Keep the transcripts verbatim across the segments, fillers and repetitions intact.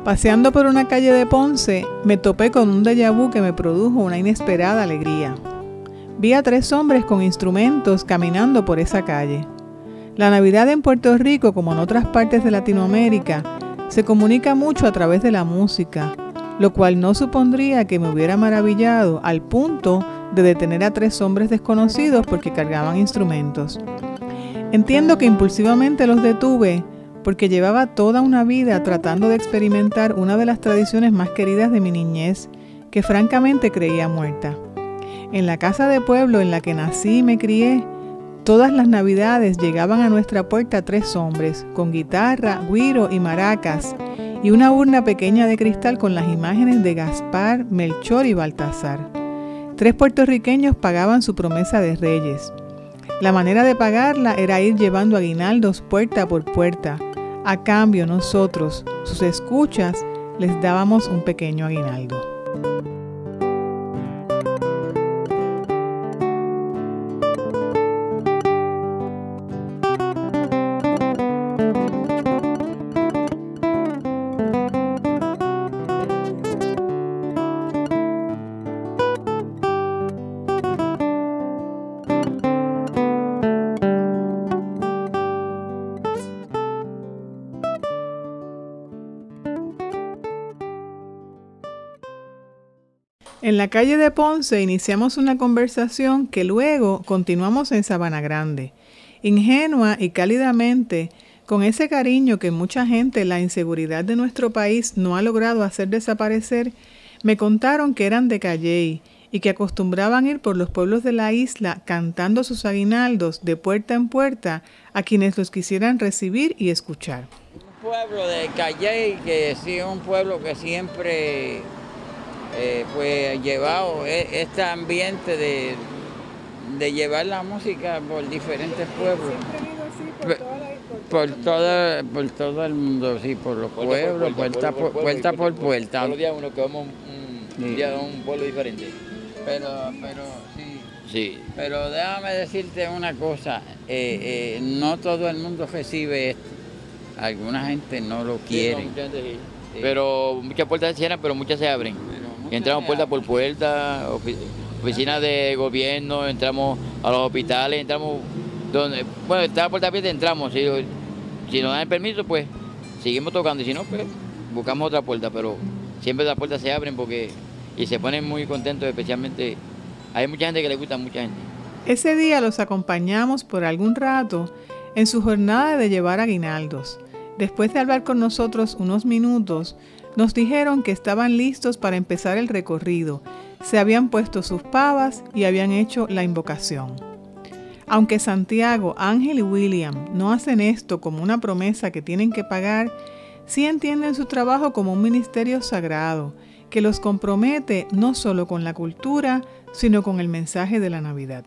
Paseando por una calle de Ponce, me topé con un déjà vu que me produjo una inesperada alegría. Vi a tres hombres con instrumentos caminando por esa calle. La Navidad en Puerto Rico, como en otras partes de Latinoamérica, se comunica mucho a través de la música, lo cual no supondría que me hubiera maravillado al punto de detener a tres hombres desconocidos porque cargaban instrumentos. Entiendo que impulsivamente los detuve porque llevaba toda una vida tratando de experimentar una de las tradiciones más queridas de mi niñez, que francamente creía muerta. En la casa de pueblo en la que nací y me crié, todas las Navidades llegaban a nuestra puerta tres hombres, con guitarra, güiro y maracas, y una urna pequeña de cristal con las imágenes de Gaspar, Melchor y Baltasar. Tres puertorriqueños pagaban su promesa de reyes. La manera de pagarla era ir llevando aguinaldos puerta por puerta. A cambio, nosotros, sus escuchas, les dábamos un pequeño aguinaldo. En la calle de Ponce iniciamos una conversación que luego continuamos en Sabana Grande. Ingenua y cálidamente, con ese cariño que mucha gente la inseguridad de nuestro país no ha logrado hacer desaparecer, me contaron que eran de Calley y que acostumbraban ir por los pueblos de la isla cantando sus aguinaldos de puerta en puerta a quienes los quisieran recibir y escuchar. Un pueblo de Calley que sí es un pueblo que siempre... Eh, pues llevado este ambiente de, de llevar la música por diferentes pueblos. Por, por, toda, por todo el mundo, sí, por los puerta pueblos, por puerta, por, puerta, por, por puerta. Todos los días uno que vamos un, un día a un pueblo diferente. Pero, pero sí. Sí. Pero déjame decirte una cosa, eh, eh, no todo el mundo recibe esto. Alguna gente no lo quiere. Sí, no, mucha gente, sí. Sí. Pero muchas puertas se cierran, pero muchas se abren. Y entramos puerta por puerta, oficinas de gobierno, entramos a los hospitales, entramos donde, bueno, está la puerta abierta, entramos, si, si nos dan el permiso, pues seguimos tocando, y si no, pues buscamos otra puerta, pero siempre las puertas se abren porque, y se ponen muy contentos, especialmente, hay mucha gente que le gusta, mucha gente. Ese día los acompañamos por algún rato en su jornada de llevar aguinaldos. Después de hablar con nosotros unos minutos, nos dijeron que estaban listos para empezar el recorrido, se habían puesto sus pavas y habían hecho la invocación. Aunque Santiago, Ángel y William no hacen esto como una promesa que tienen que pagar, sí entienden su trabajo como un ministerio sagrado, que los compromete no solo con la cultura, sino con el mensaje de la Navidad.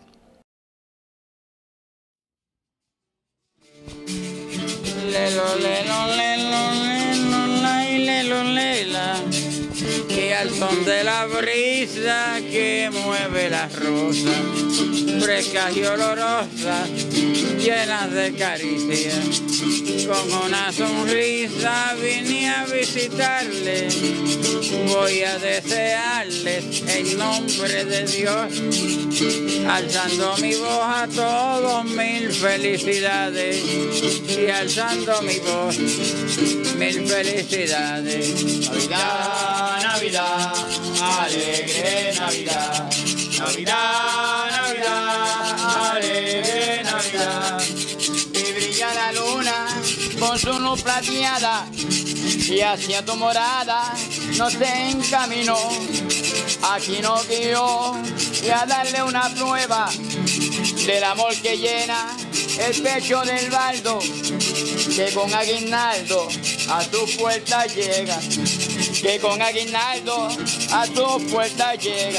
Lelo, lelo, lelo, lelo, la, lelo, lela, que al son de la brisa que mueve las rosas, frescas y olorosas, llenas de caricias, con una sonrisa vine a visitarle, voy a desearles en nombre de Dios, alzando mi voz a todos mil felicidades, y alzando mi voz, mil felicidades. Navidad, Navidad, alegre Navidad. Navidad, Navidad, alegre Navidad. Y brilla la luna con su luz plateada, y hacia tu morada nos encaminó. Aquí nos guió y a darle una prueba del amor que llena el pecho del baldo, que con aguinaldo a tu puerta llega, que con aguinaldo a tu puerta llega.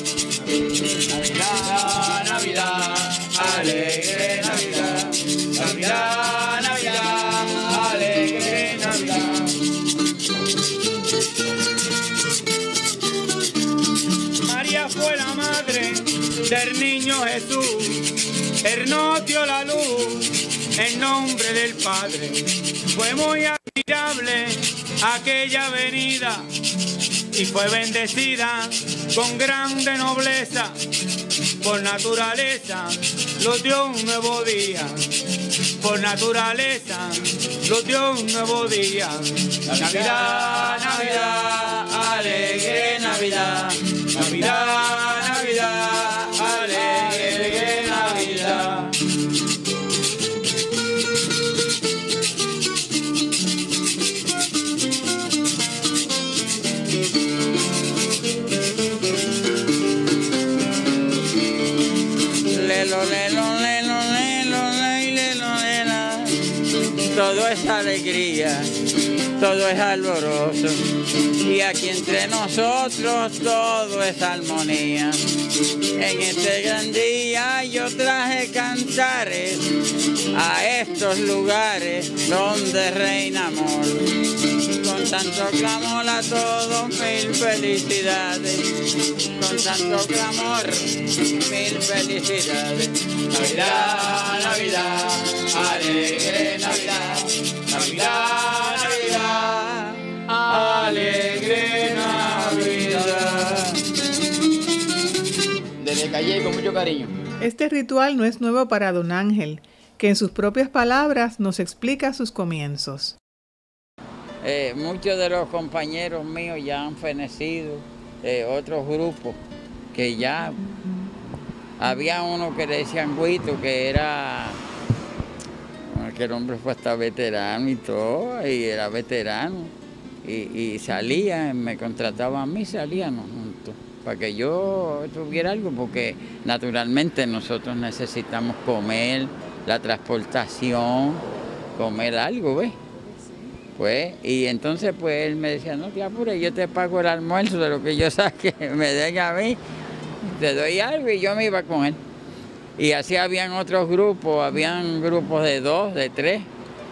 Navidad, Navidad, alegre Navidad. Navidad, Navidad, alegre Navidad. María fue la madre del niño Jesús, él nos dio la luz en nombre del Padre. Fue muy admirable aquella avenida y fue bendecida con grande nobleza. Por naturaleza lo dio un nuevo día. Por naturaleza lo dio un nuevo día. Navidad, Navidad, alegre Navidad. Navidad, Navidad, alegre Navidad. Lelo, lelo, lelo, lelo, lelo, lela. Todo es alegría, todo es alborozo, y aquí entre nosotros todo es armonía. En este gran día yo traje cantares a estos lugares donde reina amor. Con tanto clamor a todos mil felicidades, con tanto clamor mil felicidades. Navidad, Navidad, alegre Navidad. Navidad, Navidad, alegre Navidad. Desde Calle con mucho cariño. Este ritual no es nuevo para don Ángel, que en sus propias palabras nos explica sus comienzos. Eh, muchos de los compañeros míos ya han fenecido, eh, otros grupos que ya había uno que le decían Guito, que era, bueno, que el hombre fue hasta veterano y todo, y era veterano, y, y salía, me contrataba a mí, salíamos juntos, para que yo tuviera algo, porque naturalmente nosotros necesitamos comer, la transportación, comer algo, ¿ves? Pues, y entonces pues él me decía, no te apures, yo te pago el almuerzo de lo que yo saque, me den a mí, te doy algo, y yo me iba con él. Y así habían otros grupos, habían grupos de dos, de tres.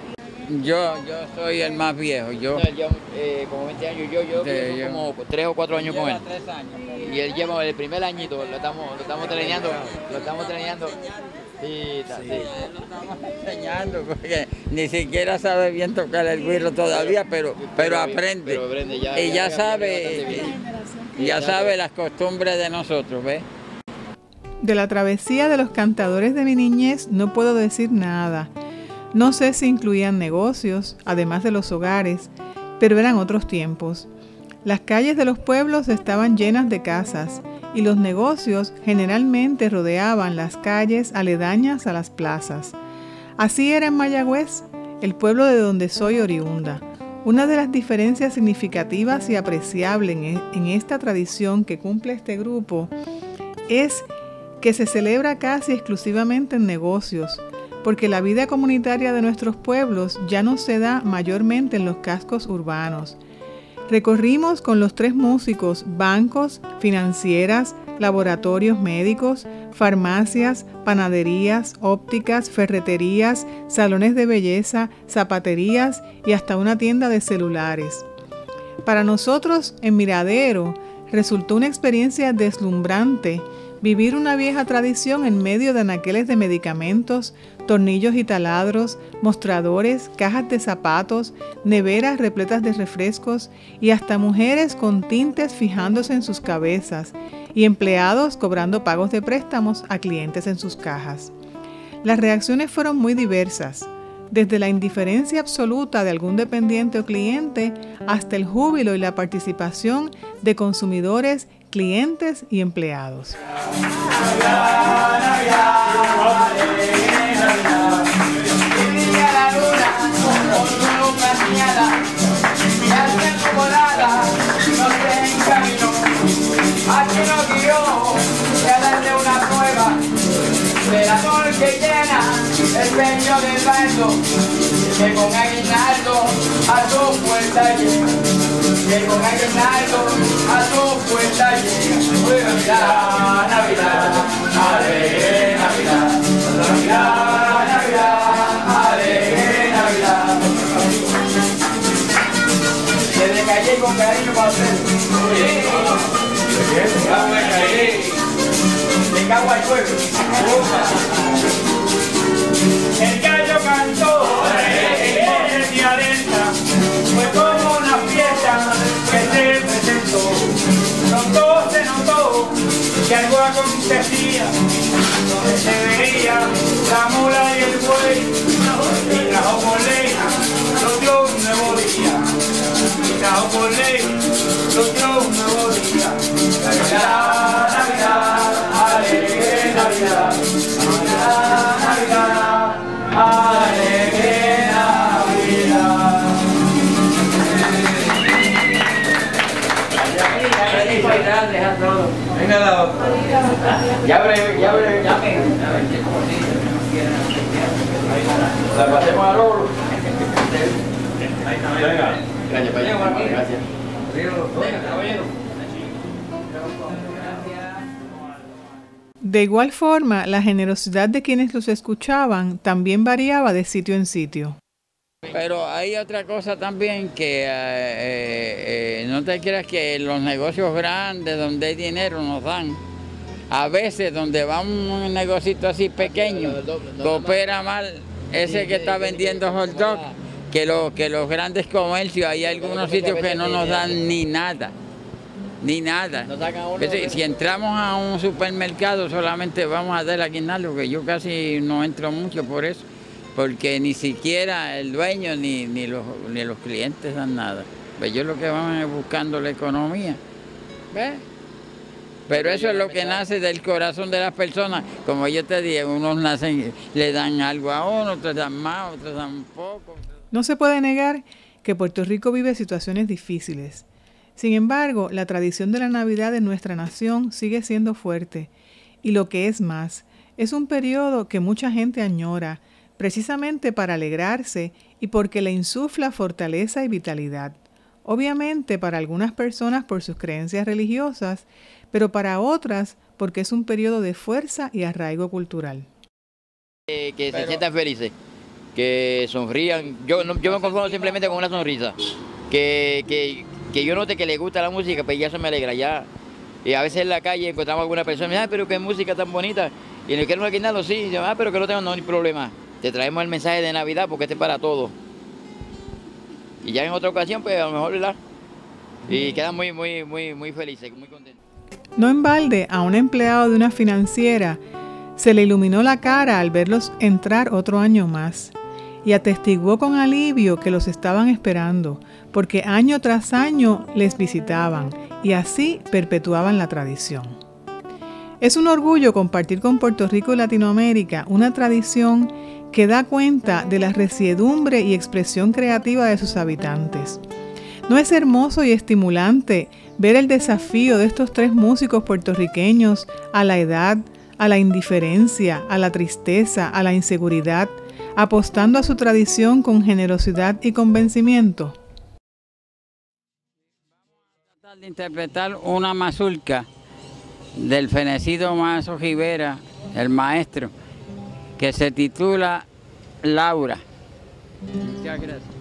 Yo, yo soy el más viejo, yo... No, él lleva eh, como veinte años, yo, yo, de, yo yo como tres o cuatro años con él. Tres años. Y él lleva el primer añito, lo estamos, lo estamos treneando, lo estamos treneando. Sí, sí. Sí, lo estamos enseñando, porque ni siquiera sabe bien tocar el güiro todavía, pero, pero, pero aprende. Pero aprende ya, y ya, ya sabe, y ya sabe las costumbres de nosotros, ¿ves? De la travesía de los cantadores de mi niñez no puedo decir nada. No sé si incluían negocios, además de los hogares, pero eran otros tiempos. Las calles de los pueblos estaban llenas de casas, y los negocios generalmente rodeaban las calles aledañas a las plazas. Así era en Mayagüez, el pueblo de donde soy oriunda. Una de las diferencias significativas y apreciables en, en esta tradición que cumple este grupo es que se celebra casi exclusivamente en negocios, porque la vida comunitaria de nuestros pueblos ya no se da mayormente en los cascos urbanos. Recorrimos con los tres músicos bancos, financieras, laboratorios médicos, farmacias, panaderías, ópticas, ferreterías, salones de belleza, zapaterías y hasta una tienda de celulares. Para nosotros, en Miradero, resultó una experiencia deslumbrante vivir una vieja tradición en medio de anaqueles de medicamentos, tornillos y taladros, mostradores, cajas de zapatos, neveras repletas de refrescos y hasta mujeres con tintes fijándose en sus cabezas y empleados cobrando pagos de préstamos a clientes en sus cajas. Las reacciones fueron muy diversas, desde la indiferencia absoluta de algún dependiente o cliente hasta el júbilo y la participación de consumidores, clientes y empleados. Navidad, Navidad, alegre Navidad. Brilla la luna con su luz plateada y hacia tu morada no se encaminó. Aquí nos guió a darle una prueba del amor que llena el pecho del bardo, que con aguinaldo a tu puerta llega, que con aguinaldo a tu puerta llega. Navidad, Navidad, alegre Navidad, Navidad, Navidad, alegre Navidad. Desde Calle con cariño para ustedes. Vamos a Calle. De Cagua al pueblo. El gallo cantó en el día delta, fue como una que algo acontecía, donde se veía la mula y el buey, y trajo por ley, lo dio un nuevo día, y trajo por ley, lo dio un nuevo día. Navidad, Navidad, alegre Navidad, Navidad, Navidad, alegre Navidad. Felicidades a todos. Venga la otra. Ya abre, ya abre, ya me. La pasemos a Lolo. Venga. Gracias, Gracias. Gracias. De igual forma, la generosidad de quienes los escuchaban también variaba de sitio en sitio. Pero hay otra cosa también que eh, eh, no te creas que los negocios grandes donde hay dinero nos dan. A veces donde va un negocito así pequeño, coopera mal ese que está vendiendo hot dog, que, lo, que los grandes comercios, hay algunos sitios que no nos dan ni nada. Ni nada. Si, si entramos a un supermercado solamente vamos a dar aguinaldo, que yo casi no entro mucho por eso, porque ni siquiera el dueño ni, ni, los, ni los clientes dan nada. Pues yo lo que van es buscando la economía. ¿Ves? Pero eso es lo que nace del corazón de las personas. Como yo te dije, unos nacen, le dan algo a uno, otros dan más, otros dan poco. No se puede negar que Puerto Rico vive situaciones difíciles. Sin embargo, la tradición de la Navidad de nuestra nación sigue siendo fuerte. Y lo que es más, es un periodo que mucha gente añora, precisamente para alegrarse y porque le insufla fortaleza y vitalidad. Obviamente para algunas personas por sus creencias religiosas, pero para otras porque es un periodo de fuerza y arraigo cultural. Eh, que se sientan felices, que sonrían. Yo, no, yo me conformo simplemente con una sonrisa. Que, que, que yo note que le gusta la música, pues ya eso me alegra. Ya. Y a veces en la calle encontramos a alguna persona y me dice, ah, pero qué música tan bonita. Y le quiero aguinaldo, sí. Y yo, ah, pero que no tengo no, ni problema. Te traemos el mensaje de Navidad porque este es para todos. Y ya en otra ocasión, pues a lo mejor, ¿verdad? Y quedan muy, muy, muy, muy felices, muy contentos. No en balde, a un empleado de una financiera se le iluminó la cara al verlos entrar otro año más y atestiguó con alivio que los estaban esperando, porque año tras año les visitaban y así perpetuaban la tradición. Es un orgullo compartir con Puerto Rico y Latinoamérica una tradición que da cuenta de la resiedumbre y expresión creativa de sus habitantes. ¿No es hermoso y estimulante ver el desafío de estos tres músicos puertorriqueños a la edad, a la indiferencia, a la tristeza, a la inseguridad, apostando a su tradición con generosidad y convencimiento? Vamos a tratar de interpretar una mazurca del fenecido Mazo Rivera, el maestro, que se titula Laura. Muchas gracias.